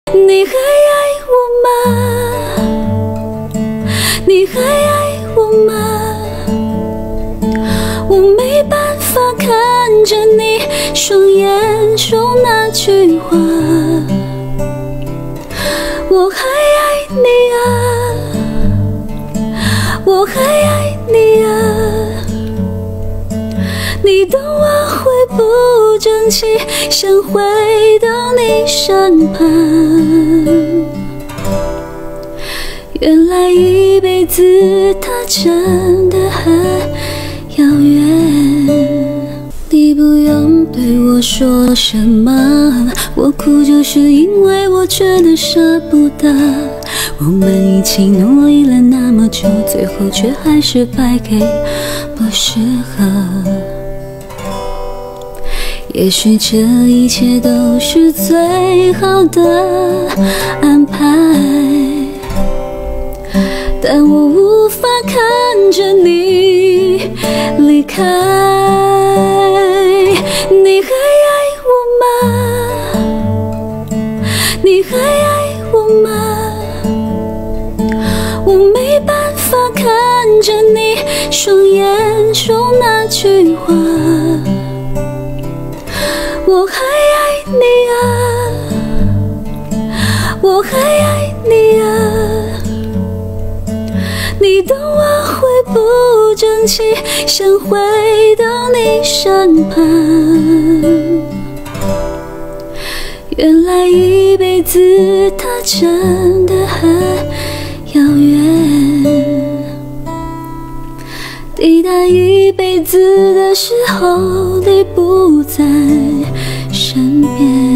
你还爱我吗？你还爱我吗？我没办法看着你双眼说那句话，我还爱你啊，我还爱你啊，你的话会不争气，想回到你身旁，原来一辈子它真的很遥远。你不用对我说什么，我哭就是因为我真的舍不得。我们一起努力了那么久，最后却还是败给不适合。也许这一切都是最好的安排，但我无法看着你离开。你还爱我吗？你还爱我吗？我没办法看着你双眼说那句话，我还爱你啊，我还爱你啊，你的话会不争气，想回到你身旁，原来一辈子它真的很遥远。抵达一辈子的时候，你不在身边。